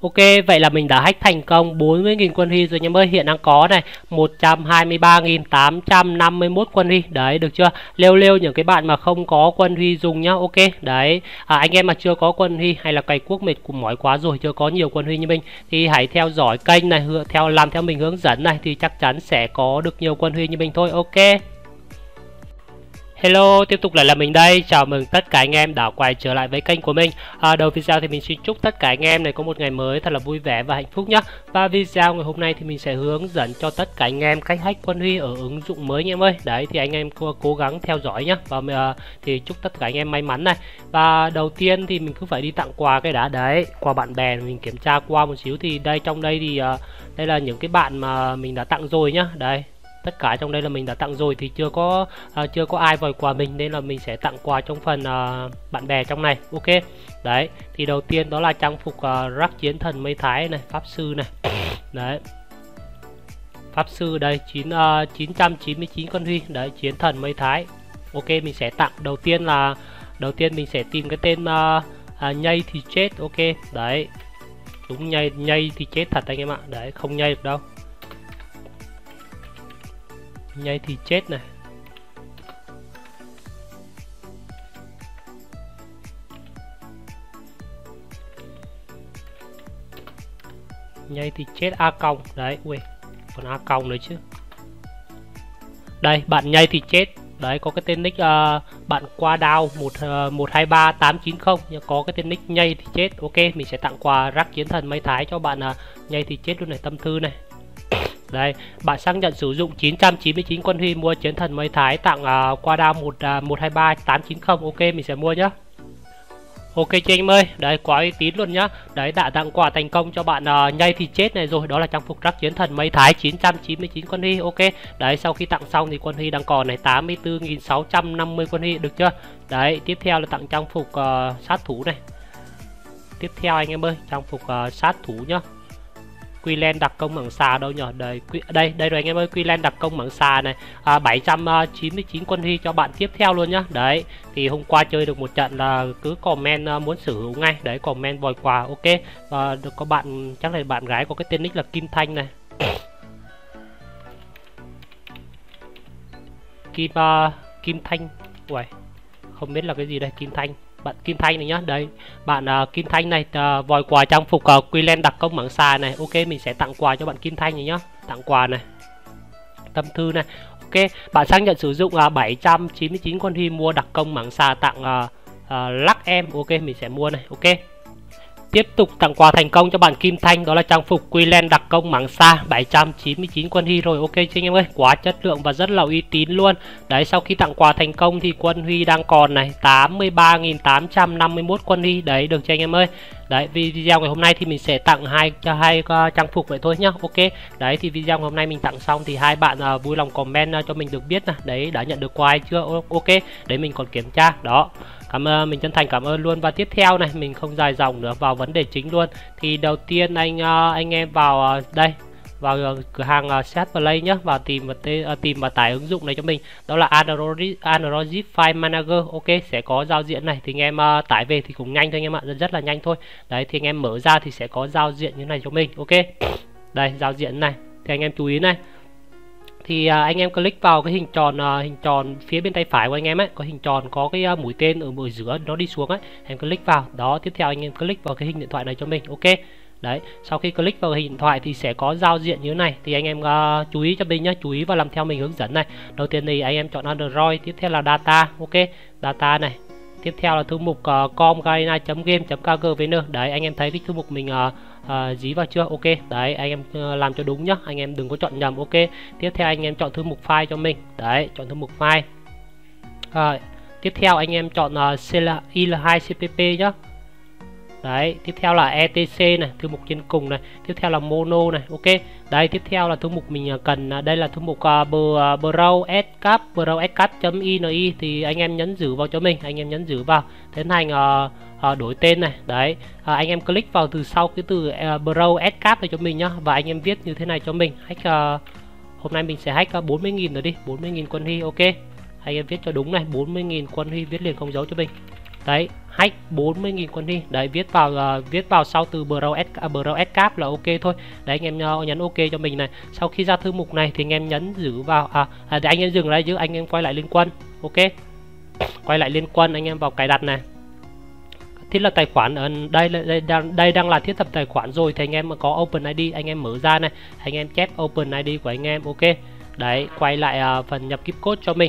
Ok, vậy là mình đã hack thành công 40.000 quân huy rồi anh em ơi. Hiện đang có này 123.851 quân huy. Đấy, được chưa? Lêu những cái bạn mà không có quân huy dùng nhá. Ok, đấy. Anh em mà chưa có quân huy hay là cày cuốc mệt cũng mỏi quá rồi, chưa có nhiều quân huy như mình thì hãy theo dõi kênh này, làm theo mình hướng dẫn này thì chắc chắn sẽ có được nhiều quân huy như mình thôi. Ok. Hello, tiếp tục lại là mình đây. Chào mừng tất cả anh em đã quay trở lại với kênh của mình. Đầu video thì mình xin chúc tất cả anh em này có một ngày mới thật là vui vẻ và hạnh phúc nhé. Và video ngày hôm nay thì mình sẽ hướng dẫn cho tất cả anh em cách hack quân huy ở ứng dụng mới anh em ơi. Đấy thì anh em cố gắng theo dõi nhé. Và thì chúc tất cả anh em may mắn này. Và đầu tiên thì mình cứ phải đi tặng quà cái đã. Đấy, qua bạn bè mình kiểm tra qua một xíu thì trong đây thì đây là những cái bạn mà mình đã tặng rồi nhá. Đây. Tất cả trong đây là mình đã tặng rồi thì chưa có ai vòi quà mình nên là mình sẽ tặng quà trong phần bạn bè trong này. Ok. Đấy, thì đầu tiên đó là trang phục rắc chiến thần mây thái này, pháp sư này. Đấy. Pháp sư đây 999 con huy. Đấy, chiến thần mây thái. Ok, mình sẽ tặng đầu tiên mình sẽ tìm cái tên nhây thì chết. Ok. Đấy. Đúng nhây thì chết thật anh em ạ. Đấy, không nhây được đâu. Nhây thì chết này. Nhây thì chết A còng. Đấy, ui, còn A còng nữa chứ. Đây, bạn nhây thì chết. Đấy, có cái tên nick bạn qua đao 123890 có cái tên nick nhây thì chết. Ok, mình sẽ tặng quà rắc chiến thần mây thái cho bạn nhây thì chết luôn này, tâm thư này. Đây, bạn xác nhận sử dụng 999 quân huy mua chiến thần mây thái tặng qua đao 123890. Ok, mình sẽ mua nhá. Ok chị em ơi, đấy quá uy tín luôn nhá. Đấy, đã tặng quà thành công cho bạn nhây thì chết này rồi. Đó là trang phục rắc chiến thần mây thái 999 quân huy. Ok. Đấy, sau khi tặng xong thì quân huy đang còn này 84.650 quân huy, được chưa? Đấy, tiếp theo là tặng trang phục sát thủ này. Tiếp theo anh em ơi, trang phục sát thủ nhá. Quy len đặc công mảng xà đâu nhỉ? Đây rồi anh em ơi, Quy len đặc công mảng xà này, 799 quân huy cho bạn tiếp theo luôn nhá. Đấy, thì hôm qua chơi được một trận là cứ comment muốn sở hữu ngay. Đấy, comment vòi quà. Ok. Và được có bạn, chắc là bạn gái có cái tên nick là Kim Thanh này. Kim Thanh. Uầy, không biết là cái gì đây, Kim Thanh. Bạn Kim Thanh này nhá. Đây, bạn Kim Thanh này vòi quà trang phục Quy len đặc công mảng xà này. Ok, mình sẽ tặng quà cho bạn Kim Thanh này nhá. Tặng quà này, tâm thư này. Ok, bạn xác nhận sử dụng 799 con huy mua đặc công mảng xà tặng lắc em. Ok, mình sẽ mua này. Ok. Tiếp tục tặng quà thành công cho bạn Kim Thanh, đó là trang phục Quy len đặc công mảng xa 799 quân huy rồi. Ok chị anh em ơi, quá chất lượng và rất là uy tín luôn. Đấy, sau khi tặng quà thành công thì quân huy đang còn này 83.851 quân huy. Đấy, được cho anh em ơi. Đấy, video ngày hôm nay thì mình sẽ tặng hai trang phục vậy thôi nhá. Ok. Đấy, thì video ngày hôm nay mình tặng xong thì hai bạn vui lòng comment cho mình được biết này. Đấy, đã nhận được quà hay chưa. Ok, để mình còn kiểm tra. Đó. Mình chân thành cảm ơn luôn. Và tiếp theo này, mình không dài dòng nữa, vào vấn đề chính luôn. Thì đầu tiên anh em vào đây, vào cửa hàng set play nhé, và tìm và tải ứng dụng này cho mình, đó là Android File Manager. Ok, sẽ có giao diện này thì anh em tải về thì cũng nhanh thôi anh em ạ, rất là nhanh thôi. Đấy, thì anh em mở ra thì sẽ có giao diện như này cho mình. Ok, đây giao diện này thì anh em chú ý này. Thì anh em click vào cái hình tròn phía bên tay phải của anh em ấy, có hình tròn có cái mũi tên ở giữa nó đi xuống ấy, em click vào đó. Tiếp theo anh em click vào cái hình điện thoại này cho mình. Ok. Đấy, sau khi click vào hình điện thoại thì sẽ có giao diện như thế này, thì anh em chú ý cho mình nhé, chú ý và làm theo mình hướng dẫn này. Đầu tiên thì anh em chọn Android, tiếp theo là data. Ok, data này, tiếp theo là thư mục com.game.kgvn. Đấy, anh em thấy cái thư mục mình dí vào chưa? Ok. Đấy, anh em làm cho đúng nhá, anh em đừng có chọn nhầm. Ok. Tiếp theo anh em chọn thư mục file cho mình. Đấy, chọn thư mục file. Tiếp theo anh em chọn il2cpp nhá. Đấy, tiếp theo là etc này, thư mục trên cùng này, tiếp theo là mono này. Ok. Đây, tiếp theo là thư mục mình cần, đây là thư mục browscap.ini thì anh em nhấn giữ vào cho mình, anh em nhấn giữ vào, tiến hành đổi tên này. Đấy, anh em click vào từ sau cái từ browscap này cho mình nhá, và anh em viết như thế này cho mình. Hack hôm nay mình sẽ hack 40.000 rồi đi, 40.000 quân huy. Ok, anh em viết cho đúng này, 40.000 quân huy, viết liền không dấu cho mình. Đấy, hack 40.000 quân hy. Đấy, viết vào sau từ browse cap là ok thôi. Đấy, anh em nhấn ok cho mình này. Sau khi ra thư mục này thì anh em nhấn giữ vào để anh em dừng lại chứ, anh em quay lại liên quân. Ok. Quay lại liên quân, anh em vào cài đặt này. Thiết lập tài khoản ở đây đang là thiết lập tài khoản rồi thì anh em có Open ID, anh em mở ra này, anh em chép Open ID của anh em. Ok. Đấy, quay lại phần nhập kíp code cho mình.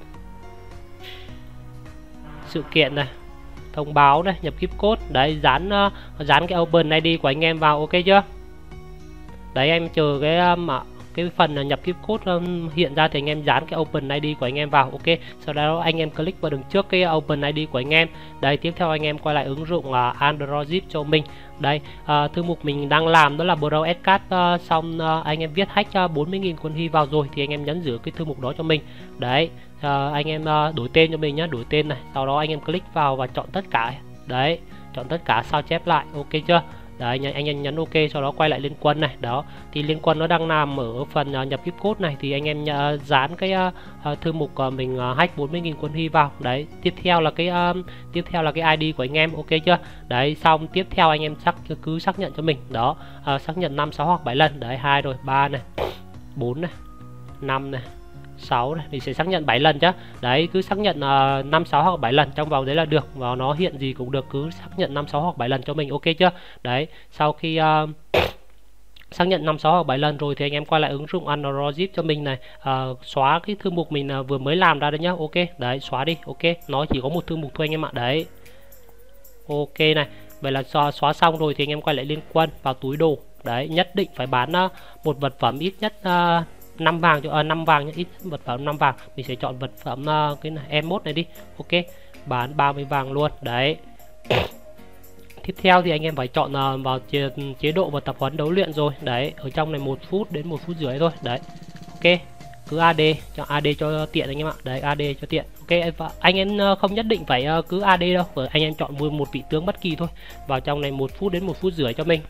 Sự kiện này, thông báo này, nhập kíp code. Đấy, dán cái Open ID của anh em vào. Ok chưa? Đấy, em chờ cái phần nhập kíp code hiện ra thì anh em dán cái Open ID của anh em vào. Ok. Sau đó anh em click vào đường trước cái Open ID của anh em. Đây, tiếp theo anh em quay lại ứng dụng Android Zip cho mình. Đây, thư mục mình đang làm đó là browse cap, xong anh em viết hack 40.000 quân hy vào rồi thì anh em nhấn giữ cái thư mục đó cho mình. Đấy, anh em đổi tên cho mình nhé, đổi tên này. Sau đó anh em click vào và chọn tất cả. Đấy, chọn tất cả, sao chép lại. Ok chưa? Đấy, anh em nhấn ok, sau đó quay lại liên quân này. Đó, thì liên quân nó đang nằm ở phần nhập kíp code này thì anh em dán cái thư mục mình hack 40.000 quân hy vào. Đấy, tiếp theo là cái ID của anh em. Ok chưa? Đấy, xong tiếp theo anh em cứ xác nhận cho mình. Đó, xác nhận 5, 6 hoặc 7 lần. Đấy, 2 rồi, 3 này, 4 này, 5 này, 6 này, mình sẽ xác nhận 7 lần chứ. Đấy, cứ xác nhận 5, 6 hoặc 7 lần trong vòng đấy là được, và nó hiện gì cũng được, cứ xác nhận 5, 6 hoặc 7 lần cho mình. Ok chưa? Đấy, sau khi xác nhận 5, 6 hoặc 7 lần rồi thì anh em quay lại ứng dụng Android Zip cho mình này, xóa cái thư mục mình vừa mới làm ra đấy nhá. Ok, đấy, xóa đi. Ok, nó chỉ có một thư mục thôi anh em ạ. Đấy, ok này, vậy là xóa xong rồi thì anh em quay lại liên quân vào túi đồ. Đấy, nhất định phải bán một vật phẩm ít nhất 5 vàng cho 5 vàng nhé, ít vật phẩm 5 vàng. Mình sẽ chọn vật phẩm cái này M1 này đi. Ok, bán 30 vàng luôn. Đấy, tiếp theo thì anh em phải chọn vào chế độ và tập huấn đấu luyện rồi. Đấy, ở trong này 1 phút đến 1 phút rưỡi thôi. Đấy, ok, cứ AD, chọn AD cho tiện anh em ạ. Đấy, AD cho tiện. Ok, và anh em không nhất định phải cứ AD đâu, anh em chọn một vị tướng bất kỳ thôi. Vào trong này 1 phút đến 1 phút rưỡi cho mình.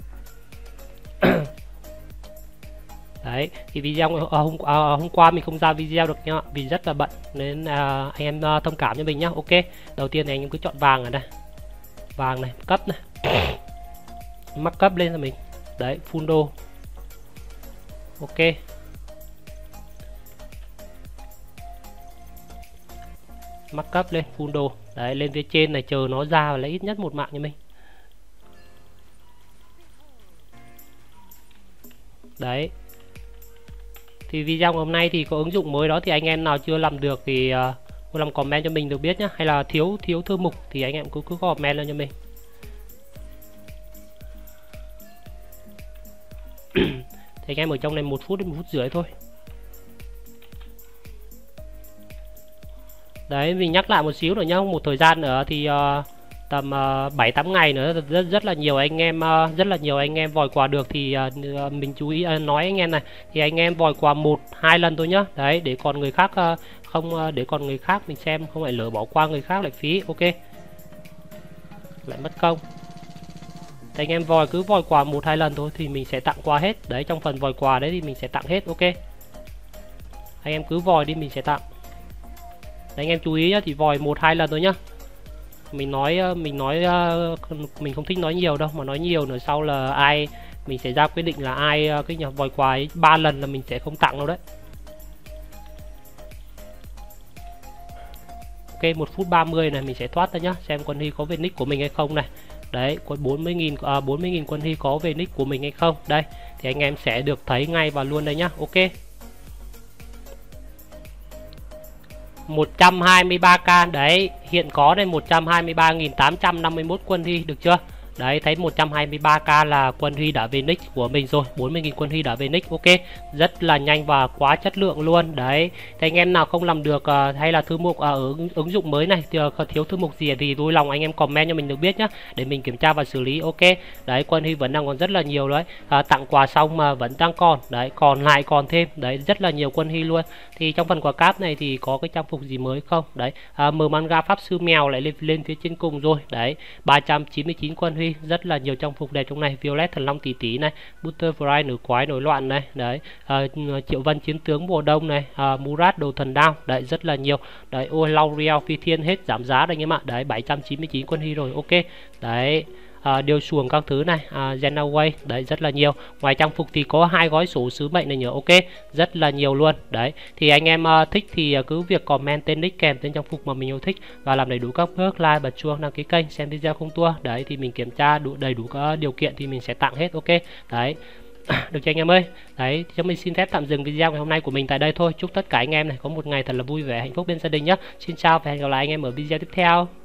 Đấy, thì video hôm qua mình không ra video được nhá, vì rất là bận nên anh em thông cảm cho mình nhá. Ok, đầu tiên thì anh em cứ chọn vàng ở đây, vàng này, cấp này, mắc cấp lên cho mình. Đấy, full đô. Ok, mắc cấp lên full đô. Đấy, lên phía trên này chờ nó ra và lấy ít nhất 1 mạng cho mình. Đấy, thì video hôm nay thì có ứng dụng mới đó, thì anh em nào chưa làm được thì làm comment cho mình được biết nhá, hay là thiếu thư mục thì anh em cứ comment lên cho mình. Thì anh em ở trong này 1 phút đến 1 phút rưỡi thôi. Đấy, mình nhắc lại một xíu nữa nhá, một thời gian nữa thì tầm 7-8 ngày nữa rất là nhiều anh em vòi quà được thì mình chú ý nói anh em này, thì anh em vòi quà 1-2 lần thôi nhá. Đấy, để còn người khác để còn người khác mình xem, không phải lỡ bỏ qua người khác lại phí. Ok, lại mất công. Thì anh em cứ vòi quà 1-2 lần thôi thì mình sẽ tặng quà hết. Đấy, trong phần vòi quà đấy thì mình sẽ tặng hết. Ok, anh em cứ vòi đi, mình sẽ tặng. Đấy, anh em chú ý nhá, thì vòi 1-2 lần thôi nhá. Mình không thích nói nhiều đâu, mà nói nhiều nữa sau là mình sẽ ra quyết định là ai cái nhà vòi quà 3 lần là mình sẽ không tặng đâu đấy. Ok, 1 phút 30 này mình sẽ thoát ra nhá, xem quân hy có về nick của mình hay không này. Đấy, quân 40.000 quân hy có về nick của mình hay không. Đây, thì anh em sẽ được thấy ngay và luôn đây nhá. Ok, 123k. Đấy, hiện có đây 123.851 quân hy, được chưa? Đấy, thấy 123k là quân huy đã về nick của mình rồi, 40.000 quân huy đã về nick. Ok, rất là nhanh và quá chất lượng luôn. Đấy, thì anh em nào không làm được hay là thư mục ở ứng dụng mới này thì thiếu thư mục gì thì vui lòng anh em comment cho mình được biết nhá, để mình kiểm tra và xử lý. Ok, đấy, quân huy vẫn đang còn rất là nhiều đấy, tặng quà xong mà vẫn đang còn, đấy, còn thêm, đấy, rất là nhiều quân huy luôn. Thì trong phần quà cáp này thì có cái trang phục gì mới không? Đấy, mở manga pháp sư mèo lại lên phía trên cùng rồi. Đấy, 399 quân huy. Henry, rất là nhiều trang phục đẹp trong này. Violet thần long tỷ tỷ này, Butterfly nữ quái nổi loạn này, đấy, Triệu Vân chiến tướng mùa đông này, Murat đồ thần đao, đấy, rất là nhiều. Đấy, ôi L'Oreal phi thiên hết giảm giá đây anh em ạ. Đấy, 799 quân hy rồi, ok. Đấy, điều xuồng các thứ này, Genaway, đấy, rất là nhiều. Ngoài trang phục thì có 2 gói sổ sứ mệnh này nhớ, ok, rất là nhiều luôn. Đấy, thì anh em thích thì cứ việc comment tên nick kèm tên trang phục mà mình yêu thích và làm đầy đủ các bước like, bật chuông, đăng ký kênh, xem video không tua. Đấy, thì mình kiểm tra đầy đủ các điều kiện thì mình sẽ tặng hết, ok. Đấy. Được chưa anh em ơi? Đấy, chúng mình xin phép tạm dừng video ngày hôm nay của mình tại đây thôi. Chúc tất cả anh em này có một ngày thật là vui vẻ, hạnh phúc bên gia đình nhé. Xin chào và hẹn gặp lại anh em ở video tiếp theo.